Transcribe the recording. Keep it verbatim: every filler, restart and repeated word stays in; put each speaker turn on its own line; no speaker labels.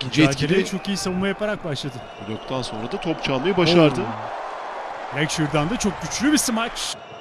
İkinci
Mücadeleye
etkili
çok iyi savunma yaparak başladı.
bloktan sonra da top çalmayı başardı.
Blackshear'dan da çok güçlü bir smaç.